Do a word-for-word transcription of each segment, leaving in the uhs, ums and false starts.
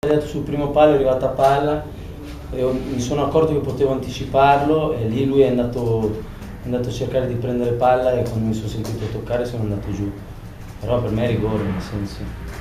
Sul primo palo è arrivata palla, e mi sono accorto che potevo anticiparlo e lì lui è andato, è andato a cercare di prendere palla e quando mi sono sentito toccare sono andato giù. Però per me è rigore, nel senso.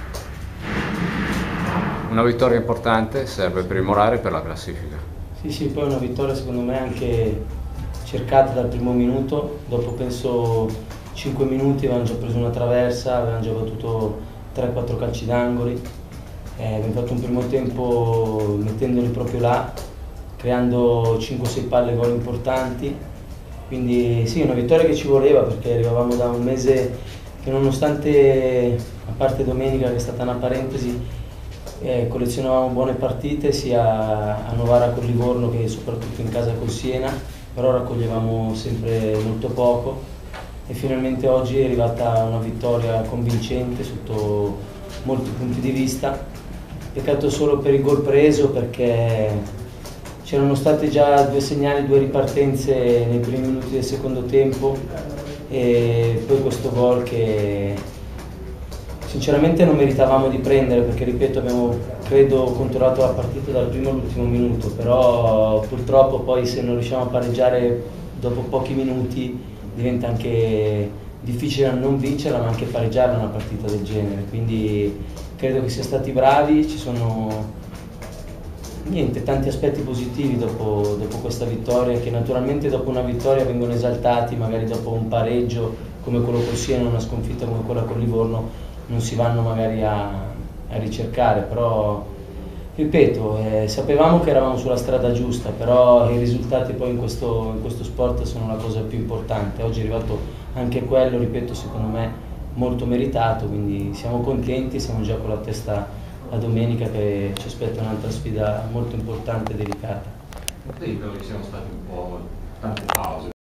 Una vittoria importante serve per il morale e per la classifica. Sì, sì, poi è una vittoria secondo me anche cercata dal primo minuto. Dopo penso cinque minuti avevano già preso una traversa, avevano già battuto tre quattro calci d'angoli. Eh, abbiamo fatto un primo tempo mettendoli proprio là, creando cinque sei palle gol importanti. Quindi sì, una vittoria che ci voleva perché arrivavamo da un mese che nonostante, a parte domenica che è stata una parentesi, eh, collezionavamo buone partite sia a Novara con Livorno che soprattutto in casa col Siena, però raccoglievamo sempre molto poco e finalmente oggi è arrivata una vittoria convincente sotto molti punti di vista. Peccato solo per il gol preso perché c'erano state già due segnali, due ripartenze nei primi minuti del secondo tempo e poi questo gol che sinceramente non meritavamo di prendere perché, ripeto, abbiamo credo controllato la partita dal primo all'ultimo minuto, però purtroppo poi se non riusciamo a pareggiare dopo pochi minuti diventa anche difficile non vincerla ma anche pareggiare una partita del genere, quindi credo che siamo stati bravi, ci sono niente, tanti aspetti positivi dopo, dopo questa vittoria, che naturalmente dopo una vittoria vengono esaltati, magari dopo un pareggio come quello con Siena, una sconfitta come quella con Livorno, non si vanno magari a, a ricercare, però ripeto, eh, sapevamo che eravamo sulla strada giusta, però i risultati poi in questo, in questo sport sono la cosa più importante. Oggi è arrivato anche quello, ripeto, secondo me molto meritato, quindi siamo contenti, siamo già con la testa a domenica che ci aspetta un'altra sfida molto importante e delicata. Sì, credo che siano state un po' tante pause.